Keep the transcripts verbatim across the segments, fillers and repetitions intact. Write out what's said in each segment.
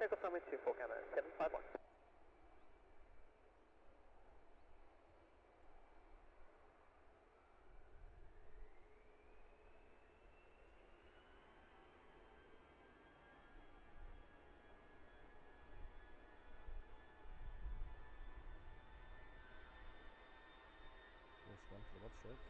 Take off runway two four, camera seven five one. There's one for the watch stroke.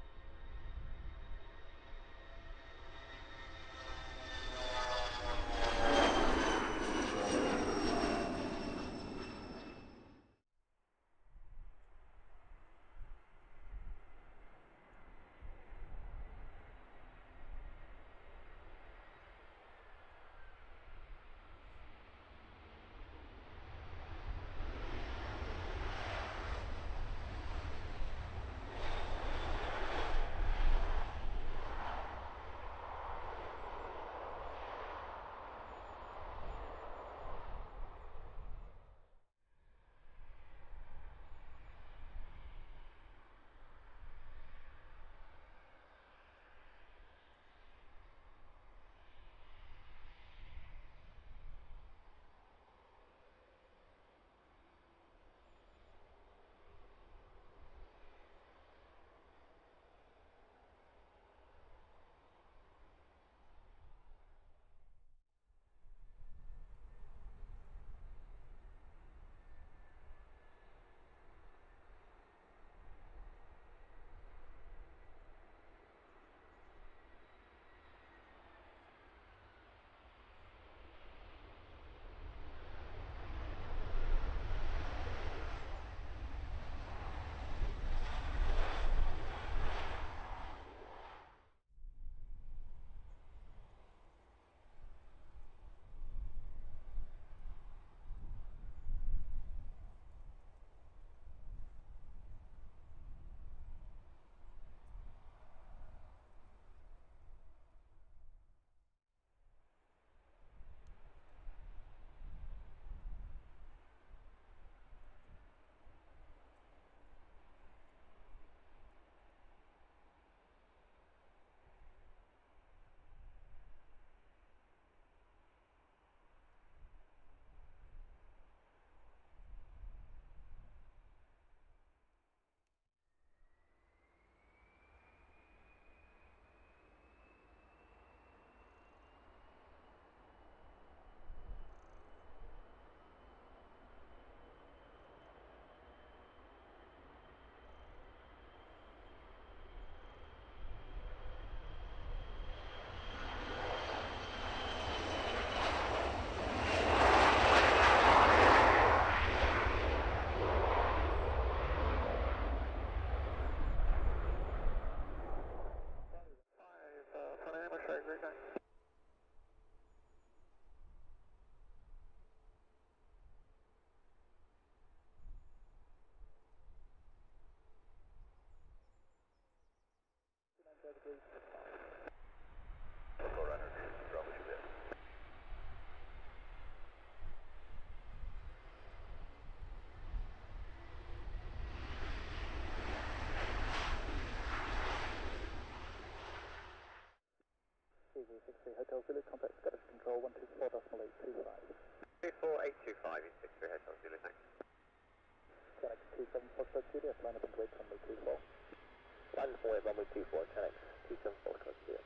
six three Hotel Zulu, contact Scottish Control one two four decimal eight two five. two four eight two five, you six three Hotel Zulu, thanks. ten X two seven Foxtrot Juliet, line up and wait runway two four. Line up and wait runway two four, ten X two seven Foxtrot Juliet.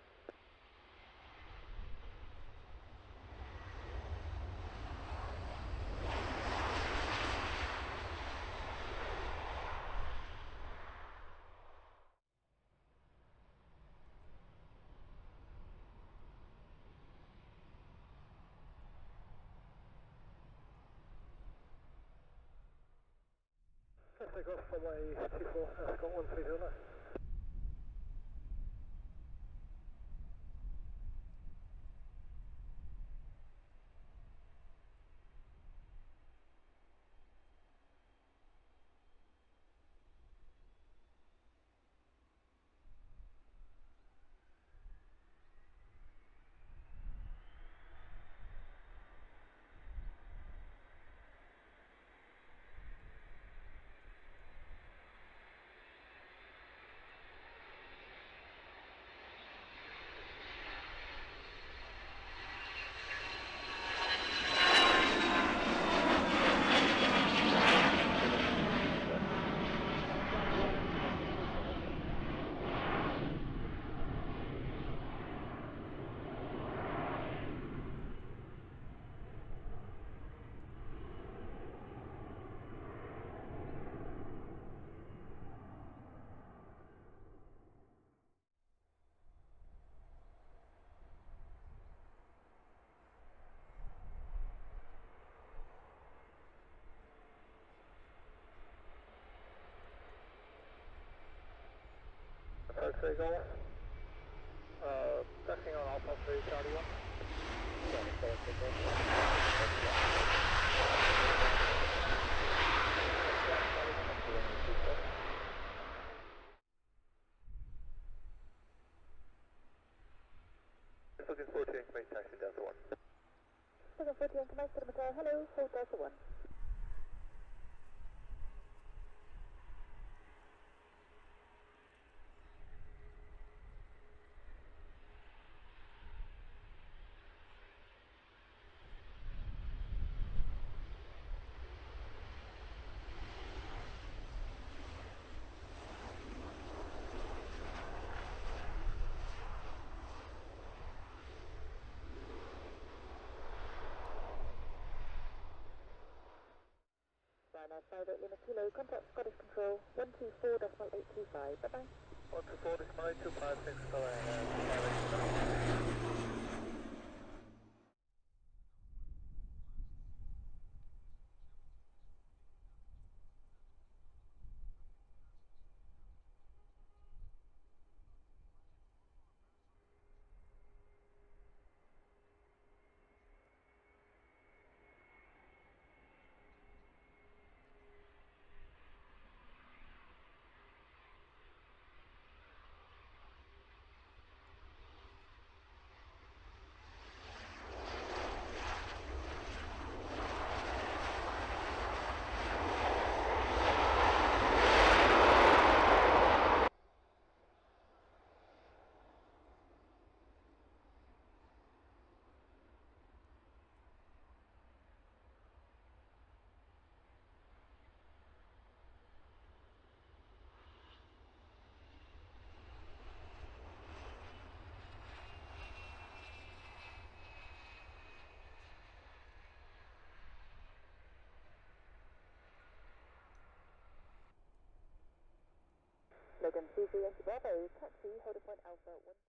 Take off runway two four, Ascot one three zero nine. Charlie Golf. Uh, pressing on Alpha three, Charlie one. Charlie Golf, Golf. Looking forward to information taxi Delta one. Looking forward to information to Qatar. Hello, hold Delta one. five eight Lima Kilo, contact Scottish Control, one two four decimal eight two five, bye bye. one two four decimal eight two five, six, five eight. Logan, C C, Bravo, taxi, hold a point Alpha one.